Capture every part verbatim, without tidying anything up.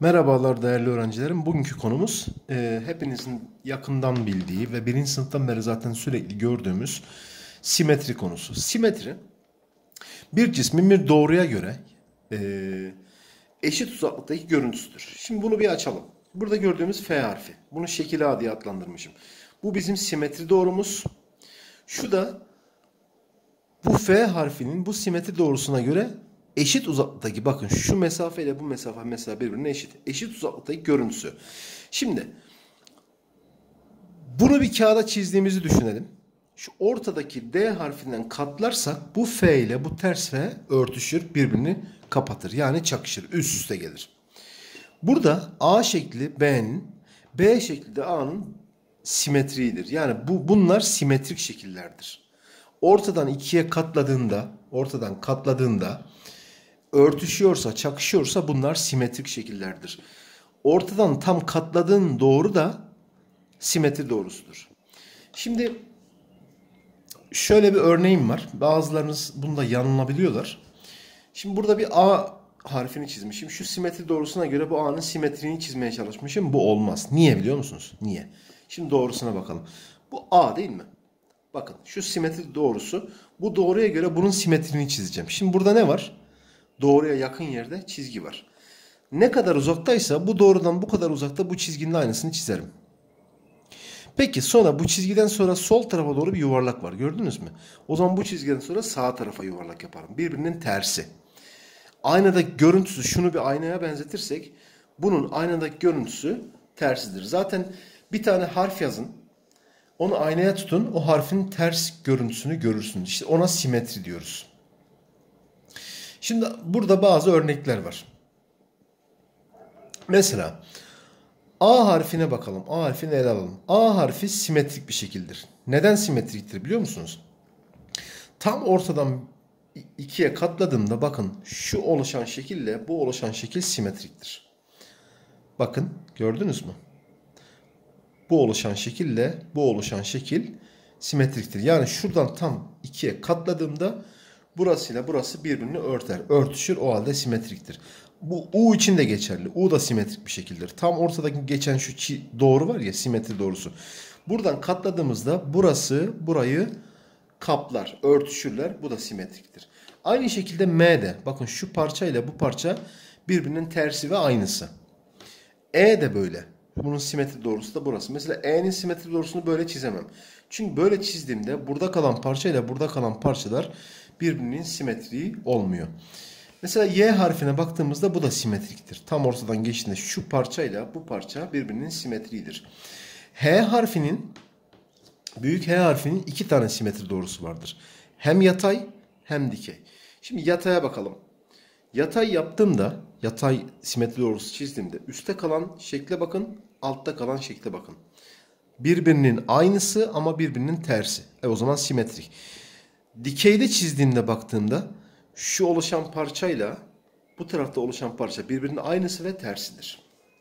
Merhabalar değerli öğrencilerim. Bugünkü konumuz e, hepinizin yakından bildiği ve birinci sınıftan beri zaten sürekli gördüğümüz simetri konusu. Simetri bir cismin bir doğruya göre e, eşit uzaklıktaki görüntüsüdür. Şimdi bunu bir açalım. Burada gördüğümüz F harfi. Bunu şekil A diye adlandırmışım. Bu bizim simetri doğrumuz. Şu da bu F harfinin bu simetri doğrusuna göre eşit uzaklıktaki, bakın şu mesafe ile bu mesafe mesela birbirine eşit. Eşit uzaklıktaki görüntüsü. Şimdi bunu bir kağıda çizdiğimizi düşünelim. Şu ortadaki D harfinden katlarsak bu F ile bu ters F örtüşür, birbirini kapatır. Yani çakışır, üst üste gelir. Burada A şekli B'nin, B şekli de A'nın simetriğidir. Yani bu bunlar simetrik şekillerdir. Ortadan ikiye katladığında, ortadan katladığında örtüşüyorsa, çakışıyorsa bunlar simetrik şekillerdir. Ortadan tam katladığın doğru da simetri doğrusudur. Şimdi şöyle bir örneğim var. Bazılarınız bunda yanılabiliyorlar. Şimdi burada bir A harfini çizmişim. Şu simetri doğrusuna göre bu A'nın simetriğini çizmeye çalışmışım. Bu olmaz. Niye biliyor musunuz? Niye? Şimdi doğrusuna bakalım. Bu A değil mi? Bakın şu simetri doğrusu. Bu doğruya göre bunun simetriğini çizeceğim. Şimdi burada ne var? Doğruya yakın yerde çizgi var. Ne kadar uzaktaysa bu doğrudan bu kadar uzakta bu çizginin aynısını çizerim. Peki sonra bu çizgiden sonra sol tarafa doğru bir yuvarlak var. Gördünüz mü? O zaman bu çizgiden sonra sağ tarafa yuvarlak yaparım. Birbirinin tersi. Aynadaki görüntüsü, şunu bir aynaya benzetirsek bunun aynadaki görüntüsü tersidir. Zaten bir tane harf yazın. Onu aynaya tutun. O harfin ters görüntüsünü görürsünüz. İşte ona simetri diyoruz. Şimdi burada bazı örnekler var. Mesela A harfine bakalım. A harfini ele alalım. A harfi simetrik bir şekildir. Neden simetriktir biliyor musunuz? Tam ortadan ikiye katladığımda bakın şu oluşan şekille bu oluşan şekil simetriktir. Bakın gördünüz mü? Bu oluşan şekille bu oluşan şekil simetriktir. Yani şuradan tam ikiye katladığımda burasıyla burası birbirini örter. Örtüşür, o halde simetriktir. Bu U için de geçerli. U da simetrik bir şekildir. Tam ortadaki geçen şu doğru var ya, simetri doğrusu. Buradan katladığımızda burası burayı kaplar, örtüşürler. Bu da simetriktir. Aynı şekilde M'de. Bakın şu parça ile bu parça birbirinin tersi ve aynısı. E de böyle. Bunun simetri doğrusu da burası. Mesela E'nin simetri doğrusunu böyle çizemem. Çünkü böyle çizdiğimde burada kalan parça ile burada kalan parçalar birbirinin simetriği olmuyor. Mesela Y harfine baktığımızda bu da simetriktir. Tam ortadan geçtiğinde şu parçayla bu parça birbirinin simetriğidir. H harfinin, büyük H harfinin iki tane simetri doğrusu vardır. Hem yatay hem dikey. Şimdi yataya bakalım. Yatay yaptığımda, yatay simetri doğrusu çizdiğimde üstte kalan şekle bakın, altta kalan şekle bakın. Birbirinin aynısı ama birbirinin tersi. E o zaman simetrik. Dikeyde çizdiğimde baktığımda şu oluşan parçayla bu tarafta oluşan parça birbirinin aynısı ve tersidir.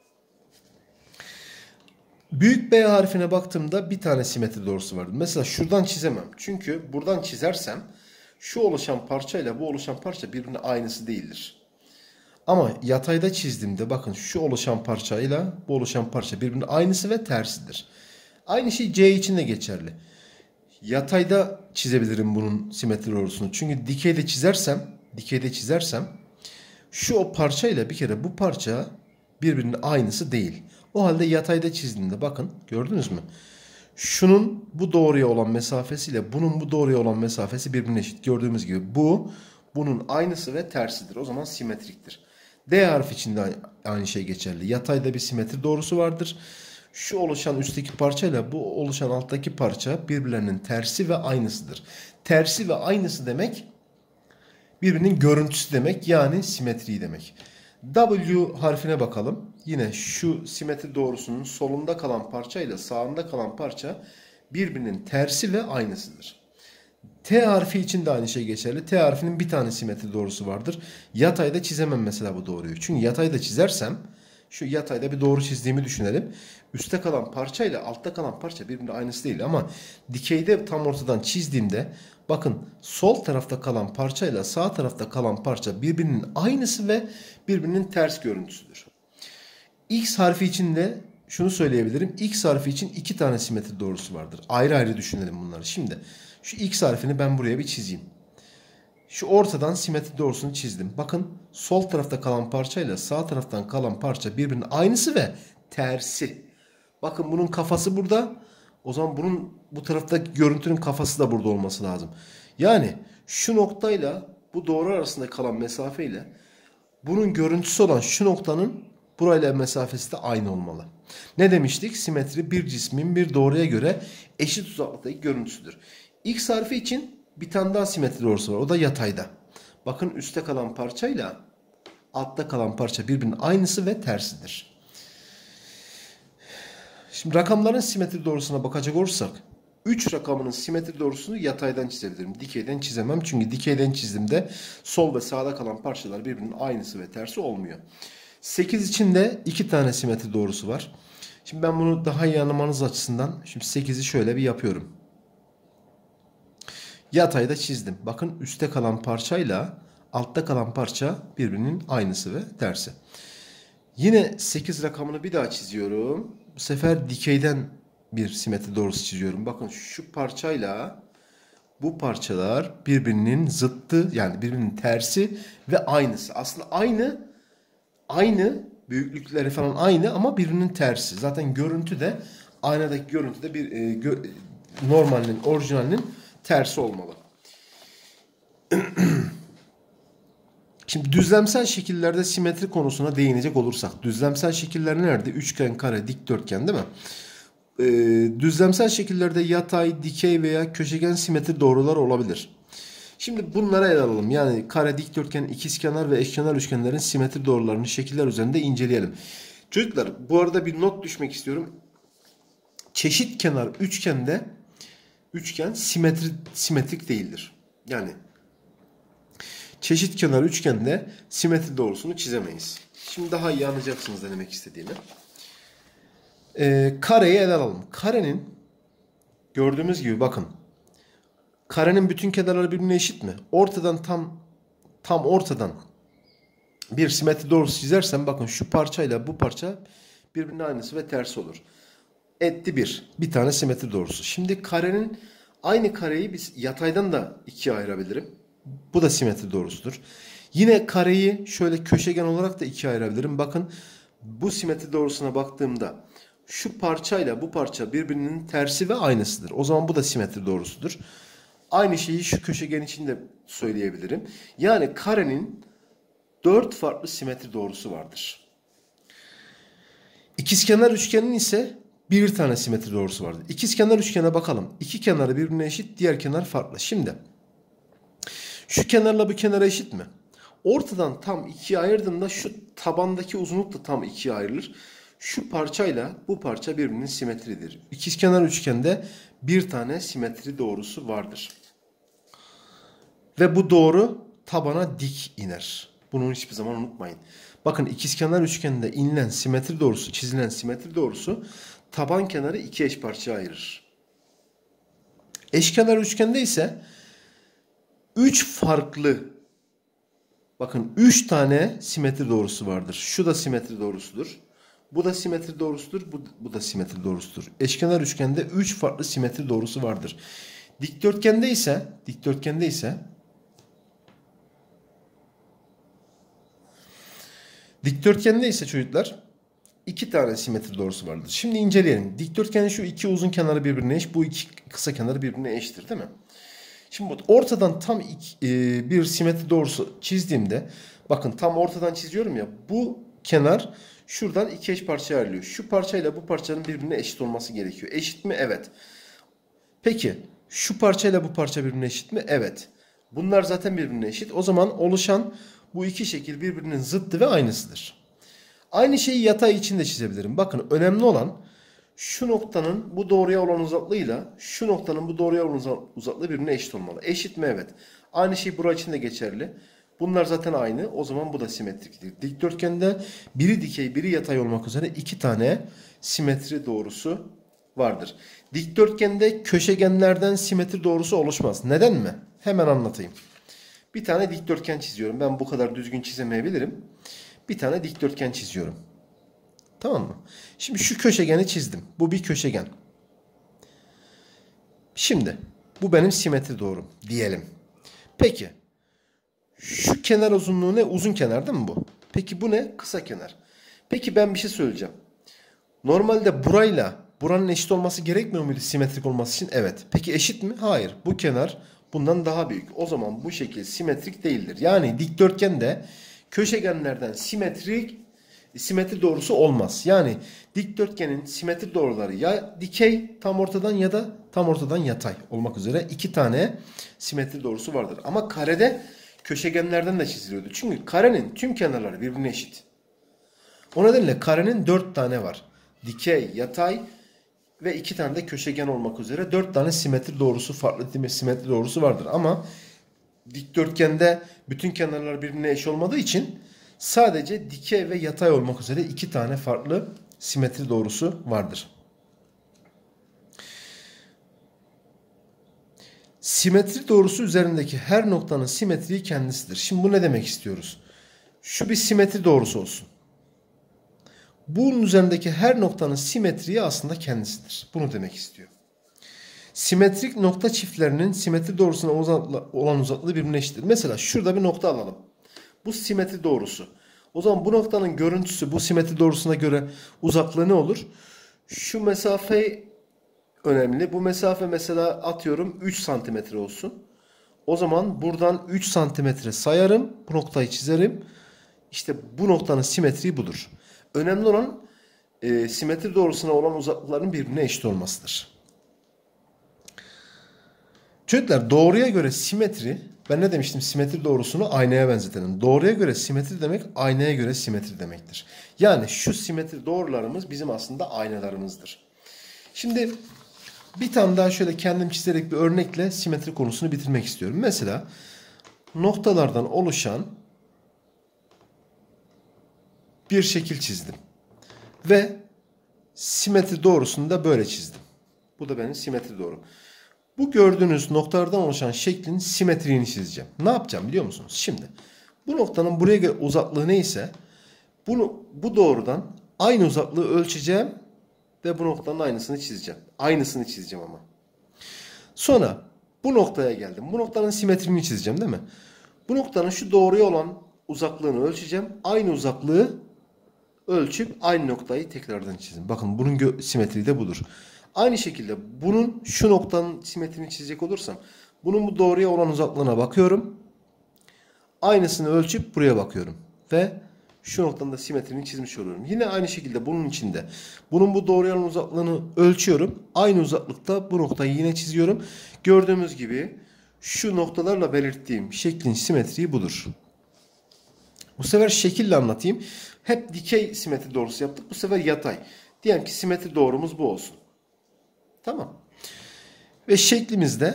Büyük B harfine baktığımda bir tane simetri doğrusu vardır. Mesela şuradan çizemem. Çünkü buradan çizersem şu oluşan parçayla bu oluşan parça birbirine aynısı değildir. Ama yatayda çizdiğimde bakın şu oluşan parçayla bu oluşan parça birbirine aynısı ve tersidir. Aynı şey C için de geçerli. Yatayda çizebilirim bunun simetri doğrusunu. Çünkü dikeyde çizersem, dikeyde çizersem şu o parçayla bir kere bu parça birbirinin aynısı değil. O halde yatayda çizdiğimde bakın gördünüz mü? Şunun bu doğruya olan mesafesiyle bunun bu doğruya olan mesafesi birbirine eşit. Gördüğümüz gibi bu bunun aynısı ve tersidir. O zaman simetriktir. D harfi için de aynı şey geçerli. Yatayda bir simetri doğrusu vardır. Şu oluşan üstteki parçayla bu oluşan alttaki parça birbirlerinin tersi ve aynısıdır. Tersi ve aynısı demek birbirinin görüntüsü demek, yani simetri demek. W harfine bakalım. Yine şu simetri doğrusunun solunda kalan parça ile sağında kalan parça birbirinin tersi ve aynısıdır. T harfi için de aynı şey geçerli. T harfinin bir tane simetri doğrusu vardır. Yatayda çizemem mesela bu doğruyu. Çünkü yatayda çizersem, şu yatayda bir doğru çizdiğimi düşünelim. Üste kalan parça ile altta kalan parça birbirine aynısı değil. Ama dikeyde tam ortadan çizdiğimde bakın sol tarafta kalan parça ile sağ tarafta kalan parça birbirinin aynısı ve birbirinin ters görüntüsüdür. X harfi için de şunu söyleyebilirim. X harfi için iki tane simetri doğrusu vardır. Ayrı ayrı düşünelim bunları. Şimdi şu X harfini ben buraya bir çizeyim. Şu ortadan simetri doğrusunu çizdim. Bakın sol tarafta kalan parçayla sağ taraftan kalan parça birbirinin aynısı ve tersi. Bakın bunun kafası burada. O zaman bunun bu taraftaki görüntünün kafası da burada olması lazım. Yani şu noktayla bu doğru arasında kalan mesafeyle bunun görüntüsü olan şu noktanın burayla mesafesi de aynı olmalı. Ne demiştik? Simetri bir cismin bir doğruya göre eşit uzaklıktaki görüntüsüdür. X harfi için bir tane daha simetri doğrusu var. O da yatayda. Bakın üstte kalan parçayla altta kalan parça birbirinin aynısı ve tersidir. Şimdi rakamların simetri doğrusuna bakacak olursak üç rakamının simetri doğrusunu yataydan çizebilirim. Dikeyden çizemem. Çünkü dikeyden çizdiğimde sol ve sağda kalan parçalar birbirinin aynısı ve tersi olmuyor. sekiz için de iki tane simetri doğrusu var. Şimdi ben bunu daha iyi anlamanız açısından şimdi sekizi şöyle bir yapıyorum. Yatayda çizdim. Bakın üstte kalan parçayla altta kalan parça birbirinin aynısı ve tersi. Yine sekiz rakamını bir daha çiziyorum. Bu sefer dikeyden bir simetri doğrusu çiziyorum. Bakın şu parçayla bu parçalar birbirinin zıttı, yani birbirinin tersi ve aynısı. Aslında aynı aynı büyüklükleri falan aynı ama birbirinin tersi. Zaten görüntü de aynadaki görüntü de bir e, gö, normalinin, orijinalinin tersi olmalı. Şimdi düzlemsel şekillerde simetri konusuna değinecek olursak. Düzlemsel şekiller nerede? Üçgen, kare, dikdörtgen değil mi? Ee, düzlemsel şekillerde yatay, dikey veya köşegen simetri doğrular olabilir. Şimdi bunlara ele alalım. Yani kare, dikdörtgen, ikizkenar ve eşkenar üçgenlerin simetri doğrularını şekiller üzerinde inceleyelim. Çocuklar bu arada bir not düşmek istiyorum. Çeşit kenar üçgende üçgen simetri, simetrik değildir. Yani çeşit kenar üçgende simetri doğrusunu çizemeyiz. Şimdi daha iyi anlayacaksınız ne demek istediğimi. Ee, kareyi ele alalım. Karenin gördüğümüz gibi bakın. Karenin bütün kenarları birbirine eşit mi? Ortadan tam tam ortadan bir simetri doğrusu çizersem bakın şu parçayla bu parça birbirinin aynısı ve tersi olur. Etti bir. Bir tane simetri doğrusu. Şimdi karenin aynı kareyi biz yataydan da ikiye ayırabilirim. Bu da simetri doğrusudur. Yine kareyi şöyle köşegen olarak da ikiye ayırabilirim. Bakın bu simetri doğrusuna baktığımda şu parçayla bu parça birbirinin tersi ve aynısıdır. O zaman bu da simetri doğrusudur. Aynı şeyi şu köşegen için de söyleyebilirim. Yani karenin dört farklı simetri doğrusu vardır. İkizkenar üçgenin ise bir tane simetri doğrusu vardır. İkizkenar üçgene bakalım. İki kenarı birbirine eşit, diğer kenar farklı. Şimdi şu kenarla bu kenara eşit mi? Ortadan tam ikiye ayırdığımda şu tabandaki uzunluk da tam ikiye ayrılır. Şu parçayla bu parça birbirinin simetridir. İkizkenar üçgende bir tane simetri doğrusu vardır. Ve bu doğru tabana dik iner. Bunu hiçbir zaman unutmayın. Bakın ikizkenar üçgende inilen simetri doğrusu, çizilen simetri doğrusu taban kenarı iki eş parçaya ayırır. Eşkenar üçgende ise üç farklı, bakın üç tane simetri doğrusu vardır. Şu da simetri doğrusudur. Bu da simetri doğrusudur. Bu, bu da simetri doğrusudur. Eşkenar üçgende üç farklı simetri doğrusu vardır. Dikdörtgende ise dikdörtgende ise dikdörtgende ise çocuklar iki tane simetri doğrusu vardır. Şimdi inceleyelim. Dikdörtgenin şu iki uzun kenarı birbirine eş, bu iki kısa kenarı birbirine eşittir, değil mi? Şimdi ortadan tam iki, e, bir simetri doğrusu çizdiğimde, bakın tam ortadan çiziyorum ya, bu kenar şuradan iki eş parçaya ayrılıyor. Şu parçayla bu parçanın birbirine eşit olması gerekiyor. Eşit mi? Evet. Peki şu parçayla bu parça birbirine eşit mi? Evet. Bunlar zaten birbirine eşit. O zaman oluşan bu iki şekil birbirinin zıttı ve aynısıdır. Aynı şeyi yatay için de çizebilirim. Bakın önemli olan şu noktanın bu doğruya olan uzaklığıyla şu noktanın bu doğruya olan uzaklığı birbirine eşit olmalı. Eşit mi? Evet. Aynı şey burası için de geçerli. Bunlar zaten aynı. O zaman bu da simetriktir. Dikdörtgende biri dikey, biri yatay olmak üzere iki tane simetri doğrusu vardır. Dikdörtgende köşegenlerden simetri doğrusu oluşmaz. Neden mi? Hemen anlatayım. Bir tane dikdörtgen çiziyorum. Ben bu kadar düzgün çizemeyebilirim. Bir tane dikdörtgen çiziyorum. Tamam mı? Şimdi şu köşegeni çizdim. Bu bir köşegen. Şimdi bu benim simetri doğrum diyelim. Peki şu kenar uzunluğu ne? Uzun kenar değil mi bu? Peki bu ne? Kısa kenar. Peki ben bir şey söyleyeceğim. Normalde burayla buranın eşit olması gerekmiyor muydu simetrik olması için? Evet. Peki eşit mi? Hayır. Bu kenar bundan daha büyük. O zaman bu şekil simetrik değildir. Yani dikdörtgende köşegenlerden simetrik simetri doğrusu olmaz. Yani dikdörtgenin simetri doğruları ya dikey tam ortadan ya da tam ortadan yatay olmak üzere iki tane simetri doğrusu vardır. Ama karede köşegenlerden de çiziliyordu. Çünkü karenin tüm kenarları birbirine eşit. O nedenle karenin dört tane var. Dikey, yatay ve iki tane de köşegen olmak üzere dört tane simetri doğrusu, farklı simetri doğrusu vardır. Ama dikdörtgende bütün kenarlar birbirine eş olmadığı için sadece dikey ve yatay olmak üzere iki tane farklı simetri doğrusu vardır. Simetri doğrusu üzerindeki her noktanın simetriği kendisidir. Şimdi bu ne demek istiyoruz? Şu bir simetri doğrusu olsun. Bunun üzerindeki her noktanın simetriği aslında kendisidir. Bunu demek istiyor. Simetrik nokta çiftlerinin simetri doğrusuna olan uzaklığı birbirine eşittir. Mesela şurada bir nokta alalım. Bu simetri doğrusu. O zaman bu noktanın görüntüsü bu simetri doğrusuna göre uzaklığı ne olur? Şu mesafe önemli. Bu mesafe mesela atıyorum üç santimetre olsun. O zaman buradan üç santimetre sayarım. Bu noktayı çizerim. İşte bu noktanın simetriği budur. Önemli olan e, simetri doğrusuna olan uzaklıkların birbirine eşit olmasıdır. Çocuklar doğruya göre simetri, ben ne demiştim? Simetri doğrusunu aynaya benzetelim. Doğruya göre simetri demek aynaya göre simetri demektir. Yani şu simetri doğrularımız bizim aslında aynalarımızdır. Şimdi bir tane daha şöyle kendim çizerek bir örnekle simetri konusunu bitirmek istiyorum. Mesela noktalardan oluşan bir şekil çizdim. Ve simetri doğrusunu da böyle çizdim. Bu da benim simetri doğrum. Bu gördüğünüz noktalardan oluşan şeklin simetriğini çizeceğim. Ne yapacağım biliyor musunuz? Şimdi bu noktanın buraya göre uzaklığı neyse bunu bu doğrudan aynı uzaklığı ölçeceğim ve bu noktanın aynısını çizeceğim. Aynısını çizeceğim ama. Sonra bu noktaya geldim. Bu noktanın simetriğini çizeceğim değil mi? Bu noktanın şu doğruya olan uzaklığını ölçeceğim. Aynı uzaklığı ölçüp aynı noktayı tekrardan çizin. Bakın bunun simetriği de budur. Aynı şekilde bunun şu noktanın simetrini çizecek olursam bunun bu doğruya olan uzaklığına bakıyorum. Aynısını ölçüp buraya bakıyorum. Ve şu noktanın da simetrini çizmiş oluyorum. Yine aynı şekilde bunun içinde bunun bu doğruya olan uzaklığını ölçüyorum. Aynı uzaklıkta bu noktayı yine çiziyorum. Gördüğümüz gibi şu noktalarla belirttiğim şeklin simetriği budur. Bu sefer şekille anlatayım. Hep dikey simetri doğrusu yaptık. Bu sefer yatay. Diyelim ki simetri doğrumuz bu olsun. Tamam. Ve şeklimizde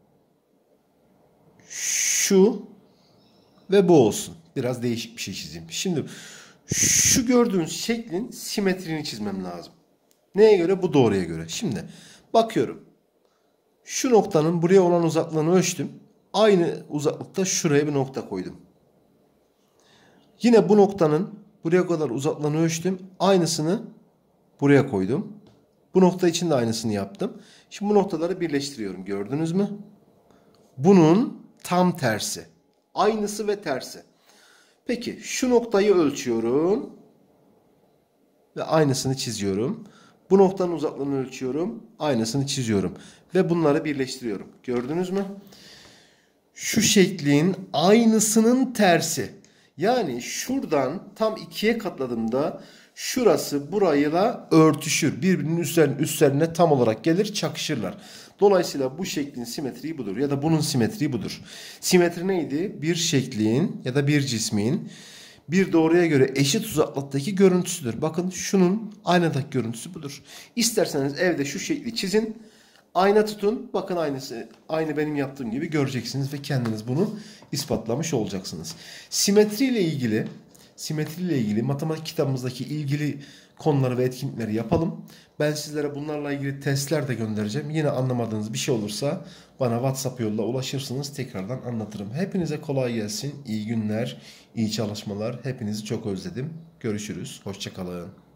şu ve bu olsun. Biraz değişik bir şey çizeyim. Şimdi şu gördüğünüz şeklin simetriğini çizmem lazım. Neye göre? Bu doğruya göre. Şimdi bakıyorum. Şu noktanın buraya olan uzaklığını ölçtüm. Aynı uzaklıkta şuraya bir nokta koydum. Yine bu noktanın buraya kadar uzaklığını ölçtüm. Aynısını buraya koydum. Bu nokta için de aynısını yaptım. Şimdi bu noktaları birleştiriyorum. Gördünüz mü? Bunun tam tersi. Aynısı ve tersi. Peki şu noktayı ölçüyorum. Ve aynısını çiziyorum. Bu noktanın uzaklığını ölçüyorum. Aynısını çiziyorum. Ve bunları birleştiriyorum. Gördünüz mü? Şu şeklin aynısının tersi. Yani şuradan tam ikiye katladığımda şurası burayla örtüşür. Birbirinin üstlerine, üstlerine tam olarak gelir, çakışırlar. Dolayısıyla bu şeklin simetriği budur. Ya da bunun simetriği budur. Simetri neydi? Bir şeklin ya da bir cismin bir doğruya göre eşit uzaklıktaki görüntüsüdür. Bakın şunun aynadaki görüntüsü budur. İsterseniz evde şu şekli çizin. Ayna tutun. Bakın aynısı aynı benim yaptığım gibi göreceksiniz ve kendiniz bunu ispatlamış olacaksınız. Simetri ile ilgili simetri ile ilgili matematik kitabımızdaki ilgili konuları ve etkinlikleri yapalım. Ben sizlere bunlarla ilgili testler de göndereceğim. Yine anlamadığınız bir şey olursa bana WhatsApp yoluyla ulaşırsınız. Tekrardan anlatırım. Hepinize kolay gelsin. İyi günler, iyi çalışmalar. Hepinizi çok özledim. Görüşürüz. Hoşça kalın.